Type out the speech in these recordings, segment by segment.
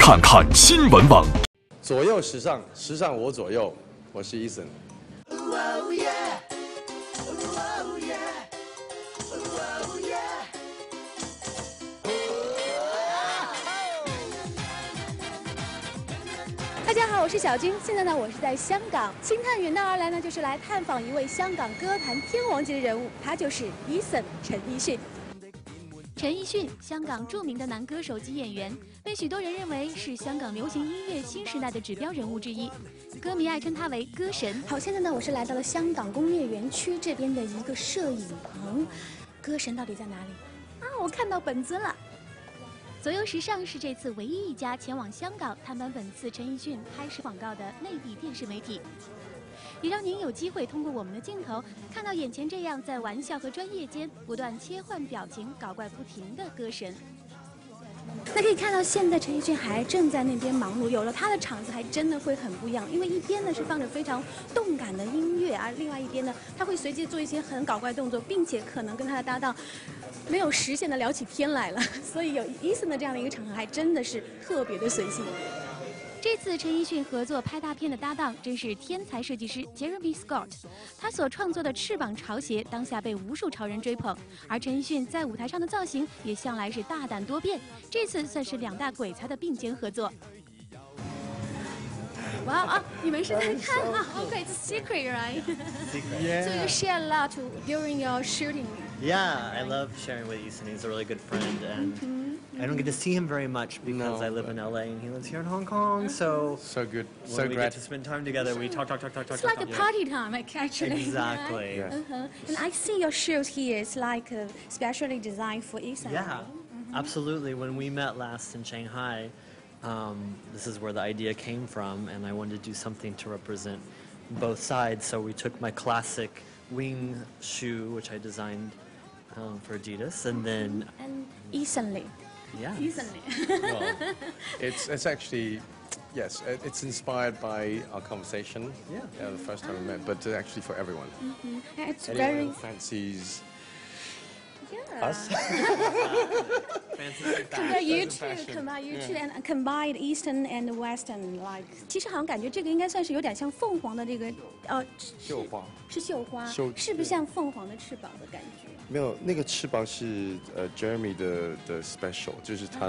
看看新闻网。 左右时尚，时尚我左右，我是 Eason。 大家好，我是小军。现在呢，我是在香港。星探远道而来呢，就是来探访一位香港歌坛天王级的人物，他就是 Eason 陈奕迅。陈奕迅，香港著名的男歌手及演员，被许多人认为是香港流行音乐新时代的指标人物之一。歌迷爱称他为歌神。好，现在呢，我是来到了香港工业园区这边的一个摄影棚。歌神到底在哪里？啊，我看到本尊了。左右时尚是这次唯一一家前往香港探班本次陈奕迅拍摄广告的内地电视媒体，也让您有机会通过我们的镜头看到眼前这样在玩笑和专业间不断切换表情、搞怪不停的歌神。那可以看到，现在陈奕迅还正在那边忙碌，有了他的场子还真的会很不一样。因为一边呢是放着非常动感的音乐，而另外一边呢他会随机做一些很搞怪动作，并且可能跟他的搭档没有实现的聊起天来了。所以有 Eason 的这样的一个场合，还真的是特别的随性。这次陈奕迅合作拍大片的搭档真是天才设计师 Jeremy Scott， 他所创作的翅膀潮鞋当下被无数潮人追捧，而陈奕迅在舞台上的造型也向来是大胆多变，这次算是两大鬼才的并肩合作。哇啊！你们是在看啊 ？Okay, it's a secret, right? Yeah. So you share a lot during your shooting. Yeah, I love sharing with Eason. He's a really good friend, and I don't get to see him very much because I live in LA and he lives here in Hong Kong. So good, when so we great get to spend time together, we talk. It's like a party time, actually. Exactly. Yeah. And I see your shoes here. It's like specially designed for Eason. Yeah, absolutely. When we met last in Shanghai, this is where the idea came from, and I wanted to do something to represent both sides. So we took my classic wing shoe, which I designed for Adidas, and then And Easonly. yeah. Easonly. Well, it's actually, yes, it's inspired by our conversation. Yeah. The first time we met, but actually for everyone. It's Anyone very. who fancies Yeah. us. Fancy like that. Combine you Fashion, two, fashion. combine you two, and combine Eastern and Western like. 其实好像感觉这个应该算是有点像凤凰的这个绣花是绣花， 绣是不是像凤凰的翅膀的感觉？ 没有，那个翅膀是Jeremy 的 special， 就是他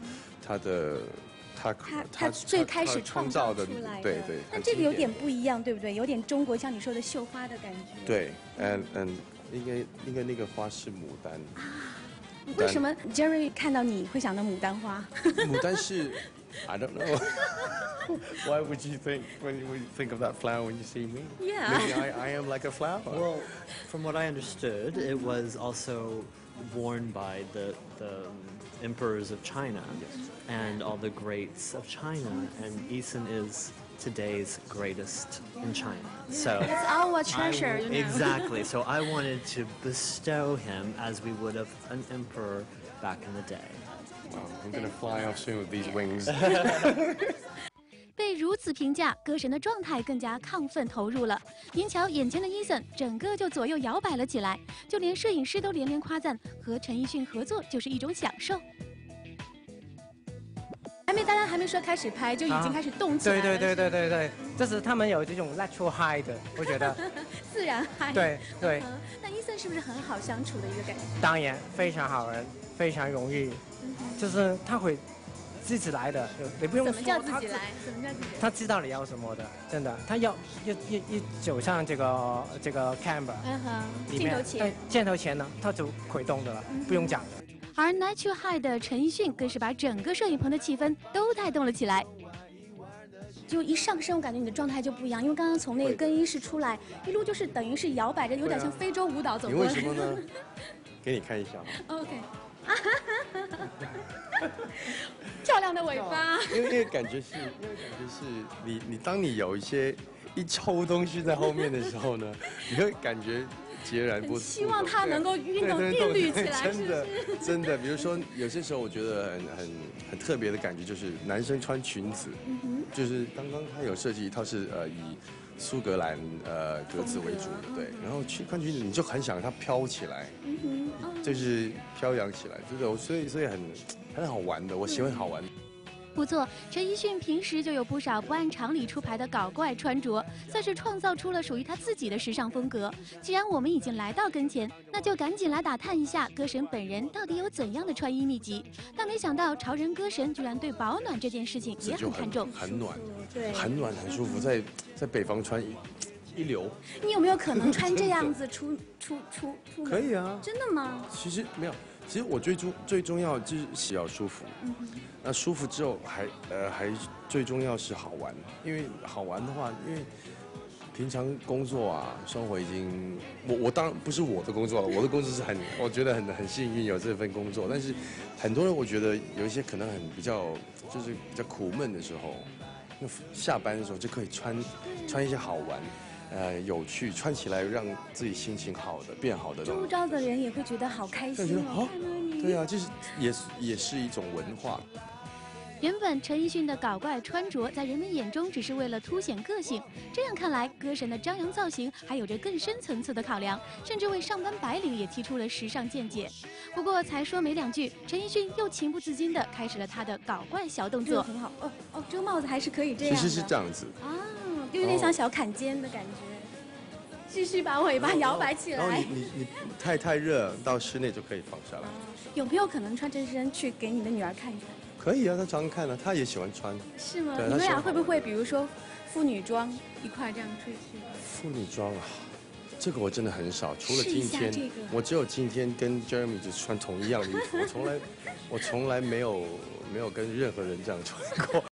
最开始创造的出来的。 对对。 但这个有点不一样，对不对？有点中国像你说的绣花的感觉。 对，and 应该那个花是牡丹。 为什么 Jerry 看到你会想到牡丹花？ 牡丹是 I don't know. Why would you think when you think of that flower when you see me? Yeah. Maybe I am like a flower. Well, from what I understood, it was also worn by the emperors of China and all the greats of China, and Eason is today's greatest in China. So It's our treasure, you know. exactly. So I wanted to bestow him as we would of an emperor back in the day. Wow, I'm gonna fly off soon with these wings. 被如此评价，歌神的状态更加亢奋投入了。您瞧，眼前的 Eason 整个就左右摇摆了起来，就连摄影师都连连夸赞，和陈奕迅合作就是一种享受。大家还没说开始拍，就已经开始动起来了。 对，这是他们有这种 natural high 的，我觉得。 自然嗨。 对。 那 Eason 是不是很好相处的一个感觉？ 当然，非常好人，非常容易，就是他会自己来的，你不用说。 怎么叫自己来？怎么叫自己来？ 他知道你要什么的，真的，他要一走上这个 camera，镜头前呢，他就会动的了，不用讲的。 而 Natural High 的陈奕迅更是把整个摄影棚的气氛都带动了起来。就一上身，我感觉你的状态就不一样，因为刚刚从那个更衣室出来，一路就是等于是摇摆着，有点像非洲舞蹈走过来。 你为什么呢？给你看一下。 OK。漂亮的尾巴。 因为感觉是你当你有一抽东西在后面的时候呢，你会感觉截然不同。 希望它能够运动韵律起来， 真的，比如说有些时候我觉得很特别的感觉，就是男生穿裙子，就是刚刚他有设计一套是以苏格兰格子为主的，对，然后穿裙子你就很想它飘起来，就是飘扬起来，这个所以很好玩的，我喜欢好玩。 不错，陈奕迅平时就有不少不按常理出牌的搞怪穿着，算是创造出了属于他自己的时尚风格。既然我们已经来到跟前，那就赶紧来打探一下歌神本人到底有怎样的穿衣秘籍。但没想到潮人歌神居然对保暖这件事情也很看重， 很暖， 对， 很暖很舒服，在北方穿一流。 你有没有可能穿这样子出门？ 可以啊， 真的吗？ 其实没有。其实我最重要就是洗要舒服，那舒服之后还最重要是好玩，因为好玩的话，因为平常工作啊生活已经我当然不是我的工作了，我的工作是我觉得很幸运有这份工作，但是很多人我觉得有一些可能比较苦闷的时候，那下班的时候就可以穿一些好玩。有趣，穿起来让自己心情好的变好的， 周遭的人也会觉得好开心哦。 对啊，就是也是一种文化。 原本陈奕迅的搞怪穿着，在人们眼中只是为了凸显个性。这样看来，歌神的张扬造型还有着更深层次的考量，甚至为上班白领也提出了时尚见解。不过才说没两句，陈奕迅又情不自禁地开始了他的搞怪小动作。很好，这个帽子还是可以这样的。 其实是这样子啊。有点像小坎肩的感觉，继续把尾巴摇摆起来。 然后你太热，到室内就可以放下来。 有没有可能穿这身去给你的女儿看一看？ 可以啊，她常看啊，她也喜欢穿。 是吗？你们俩会不会比如说妇女装一块这样出去？ 妇女装啊，这个我真的很少，除了今天，我只有今天跟 Jeremy 就穿同一样的衣服，我从来没有跟任何人这样穿过。